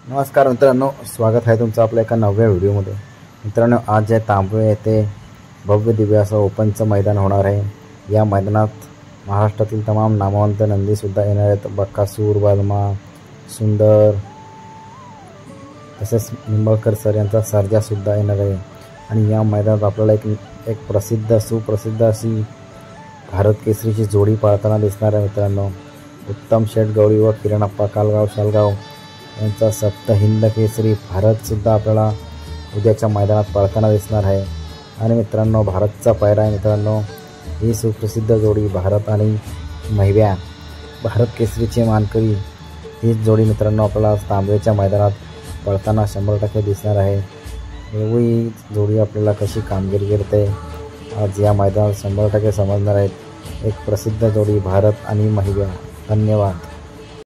नमस्कार मित्रांनो, स्वागत आहे तुमचं आपल्या एका नव्या व्हिडिओमध्ये। मित्रांनो, आज जे तांबवे येथे भव्य दिव्य असं ओपनचं मैदान होणार आहे। या मैदानात महाराष्ट्रातील तमाम नामवंत नंदीसुद्धा येणार आहेत। बकासूर, बलमा, सुंदर तसेच निंबाळकर सर यांचा सर्जासुद्धा येणार आहे। आणि या मैदानात आपल्याला एक प्रसिद्ध सुप्रसिद्ध अशी भारत केसरीची जोडी पाळताना दिसणार आहे। मित्रांनो, उत्तम शेठ गवळी व किरणप्पा कालगाव शालगाव यांचा सप्त हिंद केसरी भारतसुद्धा आपल्याला उद्याच्या मैदानात पळताना दिसणार आहे। आणि मित्रांनो, भारतचा पायरा आहे। मित्रांनो, ही सुप्रसिद्ध जोडी भारत आणि महिव्या भारत केसरीचे मानकरी ही जोडी मित्रांनो आपल्याला तांबवेच्या मैदानात पळताना 100% दिसणार आहे। ही जोडी आपल्याला कशी कामगिरी करते आज या मैदानात 100% समजणार आहे। एक प्रसिद्ध जोडी भारत आणि महिव्या। धन्यवाद।